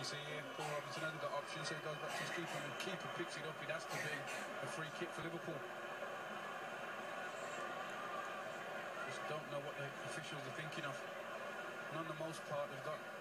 You see here, Paul Robinson hasn't got options, so he goes back to his keeper, and the keeper picks it up. It has to be a free kick for Liverpool. Just don't know what the officials are thinking of. And on the most part, they've got